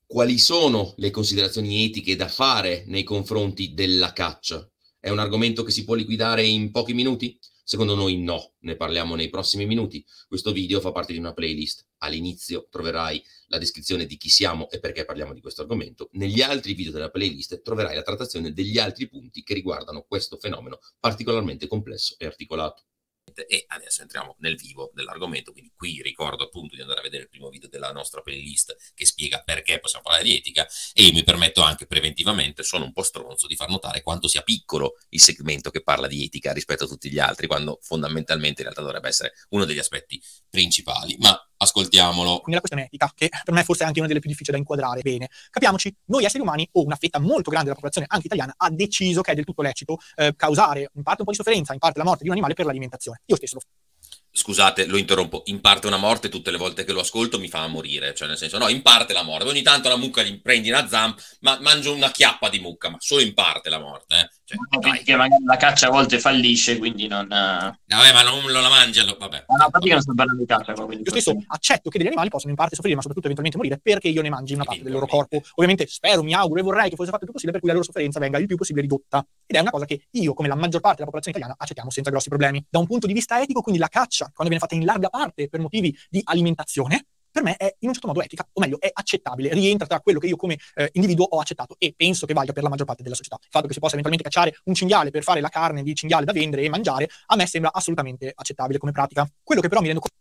Quali sono le considerazioni etiche da fare nei confronti della caccia? È un argomento che si può liquidare in pochi minuti? Secondo noi no, ne parliamo nei prossimi minuti. Questo video fa parte di una playlist. All'inizio troverai la descrizione di chi siamo e perché parliamo di questo argomento. Negli altri video della playlist troverai la trattazione degli altri punti che riguardano questo fenomeno particolarmente complesso e articolato. E adesso entriamo nel vivo dell'argomento, quindi qui ricordo appunto di andare a vedere il primo video della nostra playlist che spiega perché possiamo parlare di etica, e io mi permetto anche preventivamente, sono un po' stronzo, di far notare quanto sia piccolo il segmento che parla di etica rispetto a tutti gli altri, quando fondamentalmente in realtà dovrebbe essere uno degli aspetti principali, ma ascoltiamolo. Quindi la questione etica, che per me forse è anche una delle più difficili da inquadrare bene. Capiamoci, noi esseri umani, o una fetta molto grande della popolazione, anche italiana, ha deciso che è del tutto lecito causare in parte un po' di sofferenza, in parte la morte di un animale per l'alimentazione. Io stesso lo faccio. Scusate, lo interrompo, in parte una morte tutte le volte che lo ascolto mi fa morire, cioè nel senso, no, in parte la morte, ogni tanto la mucca gli prendi una zampa, ma mangio una chiappa di mucca, ma solo in parte la morte, Cioè, perché magari la caccia a volte fallisce, quindi non... Vabbè, ma non la mangi, vabbè. No, praticamente non sto parlando di caccia. Io stesso accetto che degli animali possono in parte soffrire, ma soprattutto eventualmente morire, perché io ne mangi una parte del loro corpo. Ovviamente spero, mi auguro e vorrei che fosse fatto il più possibile per cui la loro sofferenza venga il più possibile ridotta. Ed è una cosa che io, come la maggior parte della popolazione italiana, accettiamo senza grossi problemi. Da un punto di vista etico, quindi la caccia, quando viene fatta in larga parte per motivi di alimentazione, per me è in un certo modo etica, o meglio, è accettabile, rientra tra quello che io come individuo ho accettato e penso che valga per la maggior parte della società. Il fatto che si possa eventualmente cacciare un cinghiale per fare la carne di cinghiale da vendere e mangiare, a me sembra assolutamente accettabile come pratica. Quello che però mi rendo conto...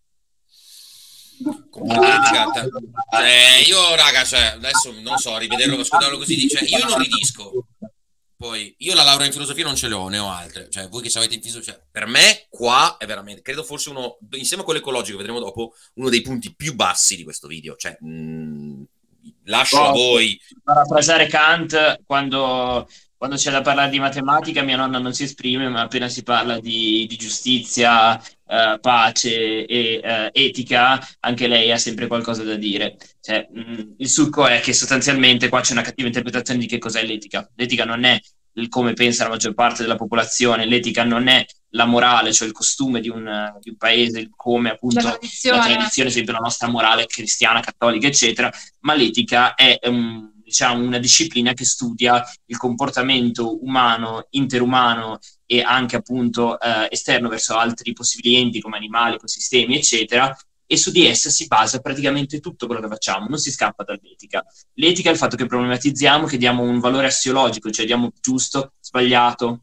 Io raga, cioè, adesso non so, rivederlo, ascoltarlo così, cioè, io non ridisco. Poi, io la laurea in filosofia non ce l'ho, ne ho altre. Cioè, voi che ci avete in filosofia, cioè, per me qua è veramente, credo forse uno, insieme a quello ecologico, vedremo dopo, uno dei punti più bassi di questo video. Cioè, lascio a voi. Parafrasare Kant, quando c'è da parlare di matematica, mia nonna non si esprime, ma appena si parla di giustizia, pace e etica, anche lei ha sempre qualcosa da dire. Cioè, il succo è che sostanzialmente qua c'è una cattiva interpretazione di che cos'è l'etica. L'etica non è il come pensa la maggior parte della popolazione, l'etica non è la morale, cioè il costume di un paese, il come appunto la tradizione, esempio la nostra morale cristiana, cattolica, eccetera, ma l'etica è diciamo una disciplina che studia il comportamento umano, interumano e anche appunto esterno verso altri possibili enti come animali, ecosistemi, eccetera, e su di essa si basa praticamente tutto quello che facciamo, non si scappa dall'etica. L'etica è il fatto che problematizziamo, che diamo un valore assiologico, cioè diamo giusto, sbagliato,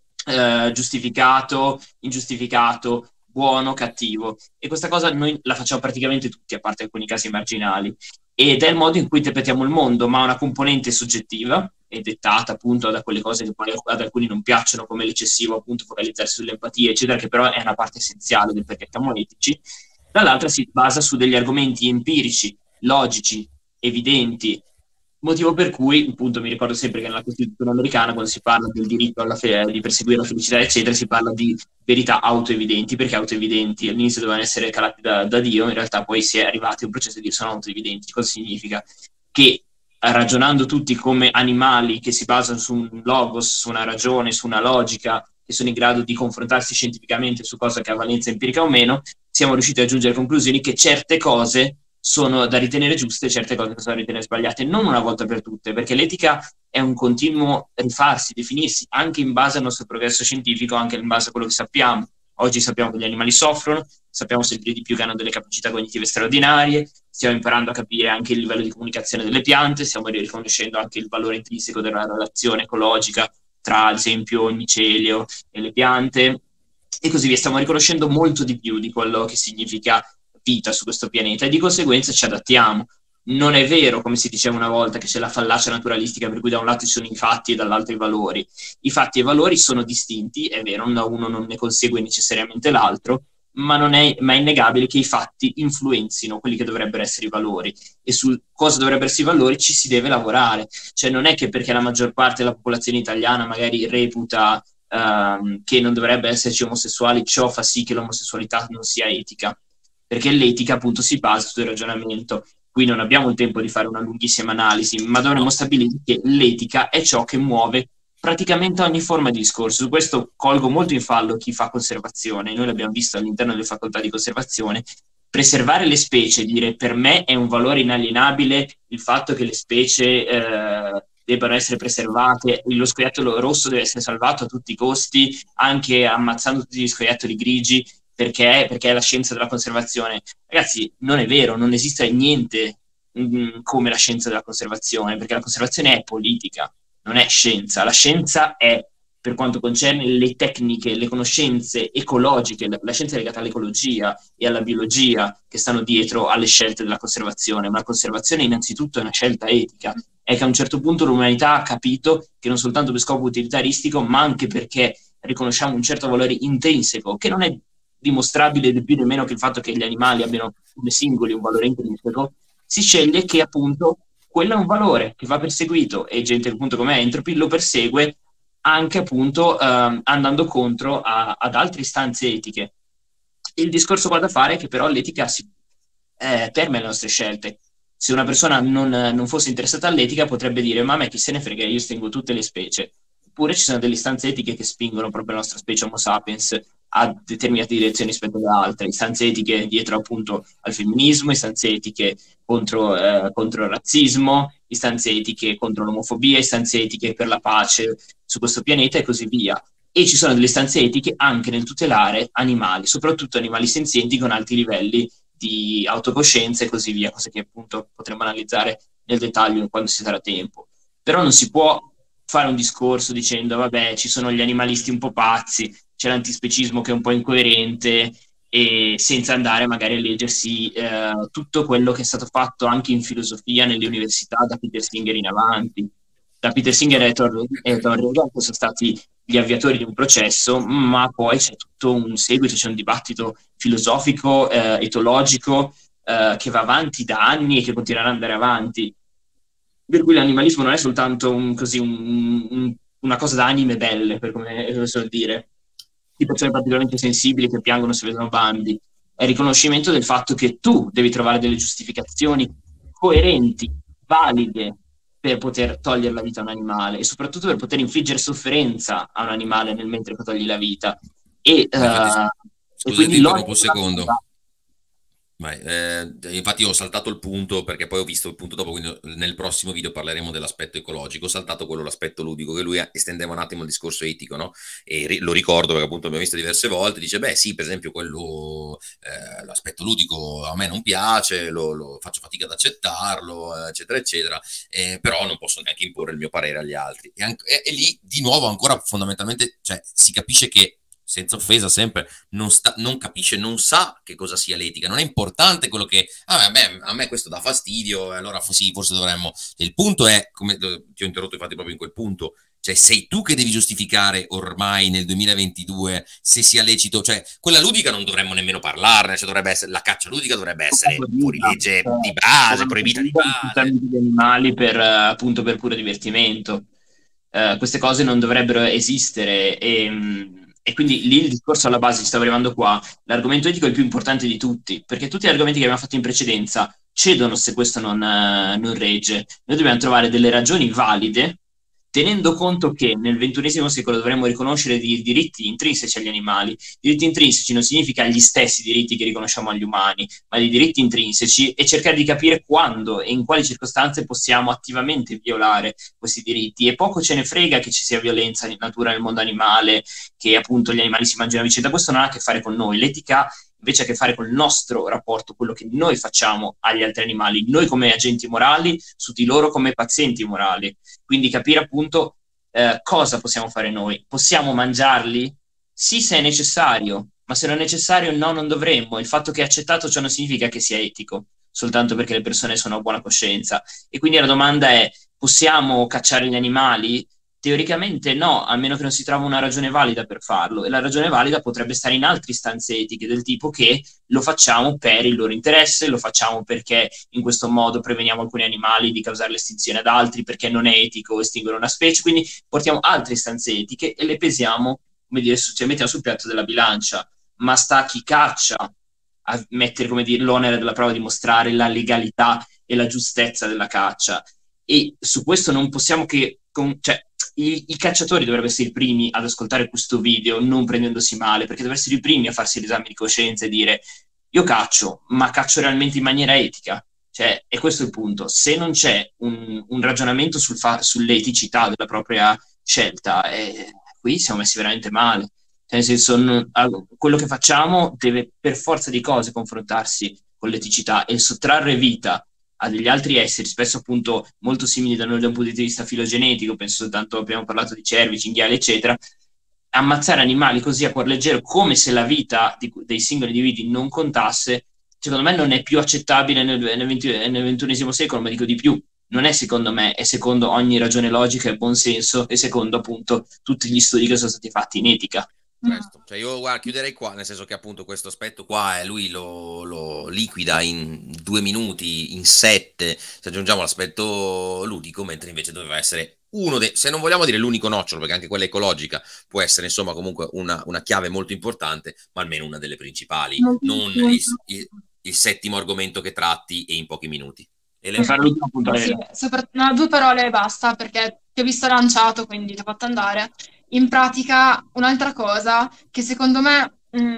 giustificato, ingiustificato, buono, cattivo, e questa cosa noi la facciamo praticamente tutti, a parte alcuni casi marginali, ed è il modo in cui interpretiamo il mondo, ma ha una componente soggettiva e dettata appunto da quelle cose che poi ad alcuni non piacciono, come l'eccessivo appunto focalizzarsi sull'empatia, eccetera, che però è una parte essenziale del perché siamo etici. Dall'altra si basa su degli argomenti empirici, logici, evidenti, motivo per cui, appunto, mi ricordo sempre che nella Costituzione americana, quando si parla del diritto di perseguire la felicità, eccetera, si parla di verità autoevidenti, perché autoevidenti all'inizio dovevano essere calati da Dio, in realtà poi si è arrivati a un processo di dire sono autoevidenti. Cosa significa? Che ragionando tutti come animali che si basano su un logos, su una ragione, su una logica, che sono in grado di confrontarsi scientificamente su cosa che ha valenza empirica o meno, siamo riusciti a giungere a conclusioni che certe cose sono da ritenere giuste e certe cose sono da ritenere sbagliate, non una volta per tutte, perché l'etica è un continuo rifarsi, definirsi, anche in base al nostro progresso scientifico, anche in base a quello che sappiamo. Oggi sappiamo che gli animali soffrono, sappiamo sempre di più che hanno delle capacità cognitive straordinarie, stiamo imparando a capire anche il livello di comunicazione delle piante, stiamo riconoscendo anche il valore intrinseco della relazione ecologica tra, ad esempio, il micelio e le piante, e così via. Stiamo riconoscendo molto di più di quello che significa vita su questo pianeta e di conseguenza ci adattiamo. Non è vero, come si diceva una volta, che c'è la fallacia naturalistica per cui da un lato ci sono i fatti e dall'altro i valori. I fatti e i valori sono distinti, è vero, da uno non ne consegue necessariamente l'altro, ma è innegabile che i fatti influenzino quelli che dovrebbero essere i valori, e su cosa dovrebbero essere i valori ci si deve lavorare. Cioè non è che perché la maggior parte della popolazione italiana magari reputa che non dovrebbe esserci omosessuali, ciò fa sì che l'omosessualità non sia etica, perché l'etica appunto si basa sul ragionamento. Qui non abbiamo il tempo di fare una lunghissima analisi, ma dovremmo stabilire che l'etica è ciò che muove praticamente ogni forma di discorso. Su questo colgo molto in fallo chi fa conservazione, noi l'abbiamo visto all'interno delle facoltà di conservazione, preservare le specie, dire per me è un valore inalienabile il fatto che le specie debbano essere preservate, lo scoiattolo rosso deve essere salvato a tutti i costi, anche ammazzando tutti gli scoiattoli grigi, perché è la scienza della conservazione. Ragazzi, non è vero, non esiste niente come la scienza della conservazione, perché la conservazione è politica, non è scienza. La scienza è, per quanto concerne le tecniche, le conoscenze ecologiche, la scienza è legata all'ecologia e alla biologia che stanno dietro alle scelte della conservazione, ma la conservazione innanzitutto è una scelta etica. È che a un certo punto l'umanità ha capito che non soltanto per scopo utilitaristico, ma anche perché riconosciamo un certo valore intrinseco, che non è dimostrabile né più nemmeno che il fatto che gli animali abbiano come singoli un valore intrinseco, si sceglie che appunto quello è un valore che va perseguito, e gente appunto come Entropy lo persegue anche appunto andando contro ad altre istanze etiche. Il discorso qua da fare è che però l'etica permea le nostre scelte. Se una persona non fosse interessata all'etica potrebbe dire ma a me chi se ne frega, io estingo tutte le specie. Oppure ci sono delle istanze etiche che spingono proprio la nostra specie Homo sapiens a determinate direzioni rispetto ad altre, istanze etiche dietro appunto al femminismo, istanze etiche contro il razzismo, istanze etiche contro l'omofobia, istanze etiche per la pace su questo pianeta e così via. E ci sono delle istanze etiche anche nel tutelare animali, soprattutto animali senzienti con alti livelli di autocoscienza e così via, cose che appunto potremo analizzare nel dettaglio quando ci sarà tempo. Però non si può fare un discorso dicendo vabbè, ci sono gli animalisti un po' pazzi, c'è l'antispecismo che è un po' incoerente, e senza andare magari a leggersi tutto quello che è stato fatto anche in filosofia nelle università da Peter Singer in avanti. Da Peter Singer e Thor Heyerdahl sono stati gli avviatori di un processo, ma poi c'è tutto un seguito, c'è un dibattito filosofico, etologico, che va avanti da anni e che continuerà ad andare avanti. Per cui l'animalismo non è soltanto una cosa da anime belle, per come so dire, di persone particolarmente sensibili che piangono se vedono bambi. È il riconoscimento del fatto che tu devi trovare delle giustificazioni coerenti, valide, per poter togliere la vita a un animale e soprattutto per poter infliggere sofferenza a un animale nel mentre togli la vita. E scusate, interrompo un secondo. Infatti ho saltato il punto perché poi ho visto il punto dopo, quindi nel prossimo video parleremo dell'aspetto ecologico. Ho saltato l'aspetto ludico, che lui estendeva un attimo il discorso etico, no? E lo ricordo perché appunto abbiamo visto diverse volte, dice beh sì, per esempio quello l'aspetto ludico a me non piace, lo faccio fatica ad accettarlo, eccetera eccetera, però non posso neanche imporre il mio parere agli altri, e lì di nuovo ancora fondamentalmente, cioè, si capisce che, senza offesa sempre, non capisce, non sa che cosa sia l'etica. Non è importante quello che a me questo dà fastidio, allora sì, forse dovremmo. Il punto è, come ti ho interrotto infatti proprio in quel punto, cioè sei tu che devi giustificare ormai nel 2022 se sia lecito, cioè quella ludica non dovremmo nemmeno parlarne, cioè dovrebbe essere, la caccia ludica dovrebbe essere fuori legge di base, proibita di base. Gli animali appunto per puro divertimento. Queste cose non dovrebbero esistere, e quindi lì il discorso alla base ci stava arrivando qua. L'argomento etico è il più importante di tutti, perché tutti gli argomenti che abbiamo fatto in precedenza cedono se questo non regge. Noi dobbiamo trovare delle ragioni valide, tenendo conto che nel XXI secolo dovremmo riconoscere dei diritti intrinseci agli animali. Diritti intrinseci non significa gli stessi diritti che riconosciamo agli umani, ma dei diritti intrinseci, e cercare di capire quando e in quali circostanze possiamo attivamente violare questi diritti. E poco ce ne frega che ci sia violenza in natura nel mondo animale, che appunto gli animali si mangiano a vicenda. Questo non ha a che fare con noi. L'etica invece ha a che fare col nostro rapporto, quello che noi facciamo agli altri animali, noi come agenti morali su di loro come pazienti morali. Quindi capire appunto cosa possiamo fare noi. Possiamo mangiarli? Sì, se è necessario, ma se non è necessario no, non dovremmo. Il fatto che è accettato ciò non significa che sia etico, soltanto perché le persone sono a buona coscienza. E quindi la domanda è: possiamo cacciare gli animali? Teoricamente no, a meno che non si trova una ragione valida per farlo, e la ragione valida potrebbe stare in altre istanze etiche, del tipo che lo facciamo per il loro interesse, lo facciamo perché in questo modo preveniamo alcuni animali di causare l'estinzione ad altri, perché non è etico estinguere una specie. Quindi portiamo altre istanze etiche e le pesiamo, come dire, cioè mettiamo sul piatto della bilancia. Ma sta a chi caccia a mettere, come dire, l'onere della prova, di dimostrare la legalità e la giustezza della caccia. E su questo non possiamo che i cacciatori dovrebbero essere i primi ad ascoltare questo video, non prendendosi male, perché dovrebbero essere i primi a farsi l'esame di coscienza e dire: io caccio, ma caccio realmente in maniera etica. Cioè, e questo è il punto. Se non c'è un ragionamento sull'eticità della propria scelta, qui siamo messi veramente male. Cioè, nel senso, quello che facciamo deve per forza di cose confrontarsi con l'eticità e sottrarre vita a degli altri esseri, spesso appunto molto simili da noi da un punto di vista filogenetico, penso soltanto, abbiamo parlato di cervi, cinghiali, eccetera, ammazzare animali così a cuor leggero, come se la vita dei singoli individui non contasse, secondo me non è più accettabile nel XXI secolo, ma dico di più, non è secondo me, è secondo ogni ragione logica e buon senso, e secondo appunto tutti gli studi che sono stati fatti in etica. Questo. Cioè io guarda, chiuderei qua, nel senso che appunto questo aspetto qua lui lo liquida in 2 minuti, in 7, se aggiungiamo l'aspetto ludico, mentre invece doveva essere uno dei, se non vogliamo dire l'unico nocciolo, perché anche quella ecologica può essere insomma comunque una chiave molto importante, ma almeno una delle principali, non il settimo argomento che tratti e in pochi minuti. Sì, no, 2 parole e basta, perché ti ho visto lanciato, quindi ti ho fatto andare. In pratica, un'altra cosa che secondo me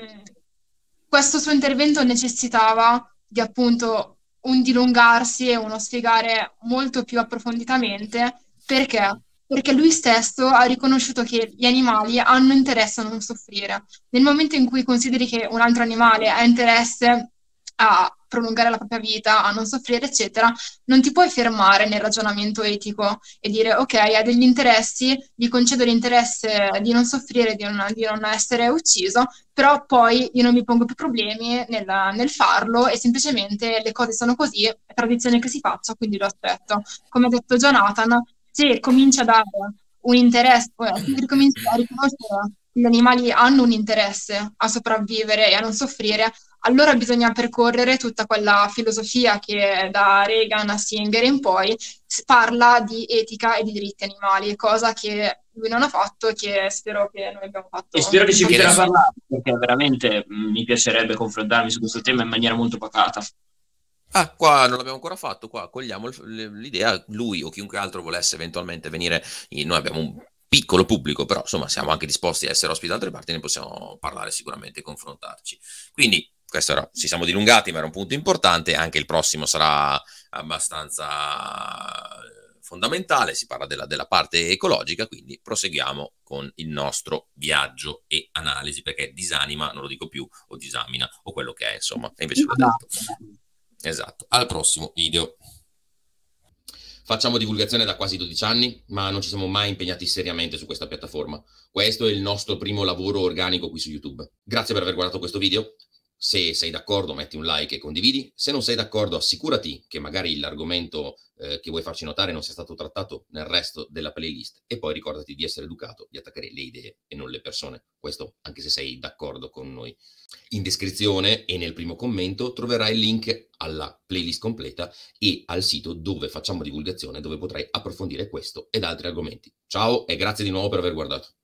questo suo intervento necessitava di appunto un dilungarsi e uno spiegare molto più approfonditamente perché. Perché lui stesso ha riconosciuto che gli animali hanno interesse a non soffrire. Nel momento in cui consideri che un altro animale ha interesse a prolungare la propria vita, a non soffrire, eccetera, non ti puoi fermare nel ragionamento etico e dire ok, hai degli interessi, gli concedo l'interesse di non soffrire, di non essere ucciso, però poi io non mi pongo più problemi nel farlo e semplicemente le cose sono così, è tradizione che si faccia, quindi lo aspetto. Come ha detto Jonathan, se comincia a dare un interesse, se comincia a riconoscere che gli animali hanno un interesse a sopravvivere e a non soffrire, allora bisogna percorrere tutta quella filosofia che da Reagan a Singer in poi parla di etica e di diritti animali, cosa che lui non ha fatto e che spero che noi abbiamo fatto. E spero che ci potrà parlare, perché veramente mi piacerebbe confrontarmi su questo tema in maniera molto pacata. Ah, qua non l'abbiamo ancora fatto, qua cogliamo l'idea, lui o chiunque altro volesse eventualmente venire, noi abbiamo un piccolo pubblico, però insomma siamo anche disposti a essere ospiti da altre parti, ne possiamo parlare sicuramente e confrontarci. Quindi questo era, ci siamo dilungati, ma era un punto importante, anche il prossimo sarà abbastanza fondamentale, si parla della parte ecologica, quindi proseguiamo con il nostro viaggio e analisi, perché disanima, non lo dico più, o disamina, o quello che è, insomma, e invece l'ho detto. Esatto, al prossimo video. Facciamo divulgazione da quasi 12 anni, ma non ci siamo mai impegnati seriamente su questa piattaforma. Questo è il nostro primo lavoro organico qui su YouTube. Grazie per aver guardato questo video. Se sei d'accordo, metti un like e condividi. Se non sei d'accordo, assicurati che magari l'argomento che vuoi farci notare non sia stato trattato nel resto della playlist. E poi ricordati di essere educato, di attaccare le idee e non le persone. Questo anche se sei d'accordo con noi. In descrizione e nel primo commento troverai il link alla playlist completa e al sito dove facciamo divulgazione, dove potrai approfondire questo ed altri argomenti. Ciao e grazie di nuovo per aver guardato.